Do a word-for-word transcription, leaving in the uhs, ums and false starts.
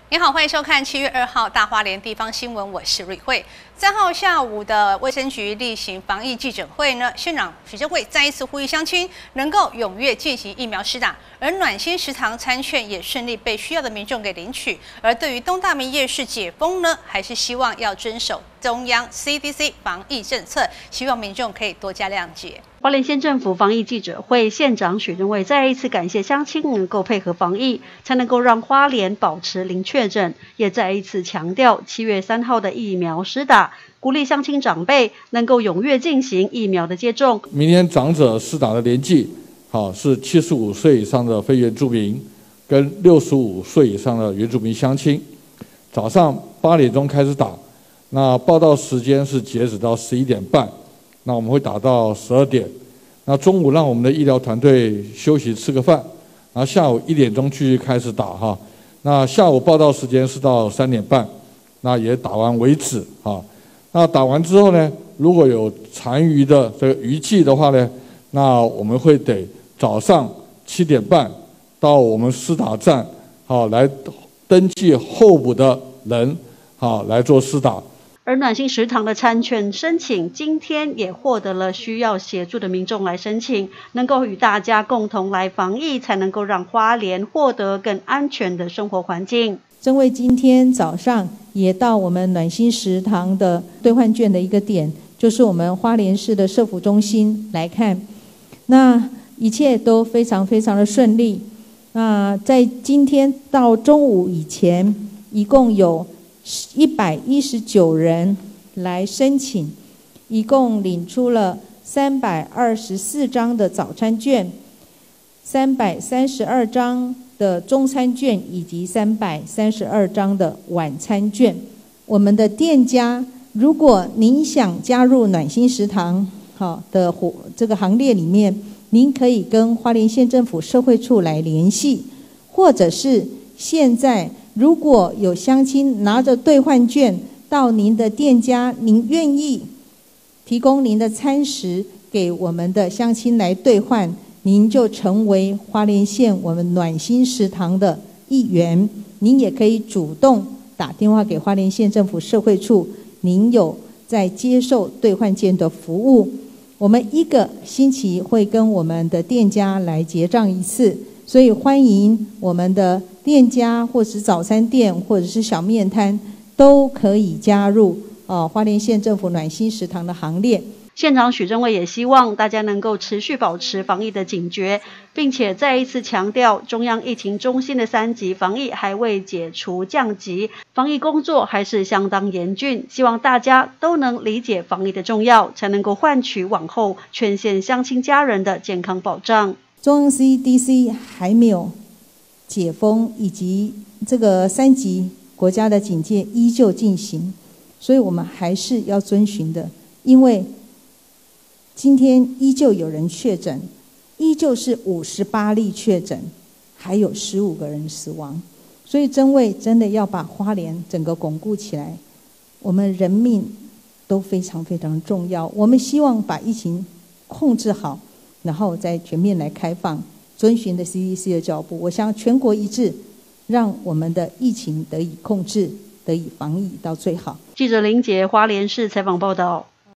你好，欢迎收看七月二号大花莲地方新闻，我是瑞慧。三号下午的卫生局例行防疫记者会呢，县长许正惠再一次呼吁乡亲能够踊跃进行疫苗施打，而暖心食堂餐券也顺利被需要的民众给领取。而对于东大明夜市解封呢，还是希望要遵守中央 C D C 防疫政策，希望民众可以多加谅解。 花莲县政府防疫记者会，县长许正惠再一次感谢乡亲能够配合防疫，才能够让花莲保持零确诊，也再一次强调七月三号的疫苗施打，鼓励乡亲长辈能够踊跃进行疫苗的接种。 明天长者施打的年纪，好是七十五岁以上的非原住民，跟六十五岁以上的原住民乡亲，早上八点钟开始打，那报到时间是截止到十一点半。那我们会打到十二点，那中午让我们的医疗团队休息吃个饭，然后下午一点钟继续开始打哈。那下午报到时间是到三点半，那也打完为止哈。那打完之后呢，如果有残余的这个余剂的话呢，那我们会得早上七点半到我们施打站好来登记候补的人好来做施打。 而暖心食堂的餐券申请，今天也获得了需要协助的民众来申请，能够与大家共同来防疫，才能够让花莲获得更安全的生活环境。 正为今天早上也到我们暖心食堂的兑换券的一个点，就是我们花莲市的社福中心来看，那一切都非常非常的顺利。那在今天到中午以前，一共有一百一十九人来申请，一共领出了三百二十四张的早餐券，三百三十二张的中餐券，以及三百三十二张的晚餐券。我们的店家，如果您想加入暖心食堂好的这个行列里面，您可以跟花莲县政府社会处来联系，或者是现在如果有乡亲拿着兑换券到您的店家，您愿意提供您的餐食给我们的乡亲来兑换，您就成为花莲县我们暖心食堂的一员。您也可以主动打电话给花莲县政府社会处，您有在接受兑换券的服务。我们一个星期会跟我们的店家来结账一次，所以欢迎我们的店家或是早餐店或者是小面摊都可以加入呃花莲县政府暖心食堂的行列。 县长许正惠也希望大家能够持续保持防疫的警觉，并且再一次强调，中央疫情中心的三级防疫还未解除降级，防疫工作还是相当严峻，希望大家都能理解防疫的重要，才能够换取往后全县乡亲家人的健康保障。 中央 C D C 还没有解封，以及这个三级国家的警戒依旧进行，所以我们还是要遵循的。因为今天依旧有人确诊，依旧是五十八例确诊，还有十五个人死亡，所以真为真的要把花莲整个巩固起来，我们人命都非常非常重要。我们希望把疫情控制好，然后再全面来开放，遵循的 C D C 的脚步，我想全国一致，让我们的疫情得以控制，得以防疫到最好。 记者林杰花莲市采访报道。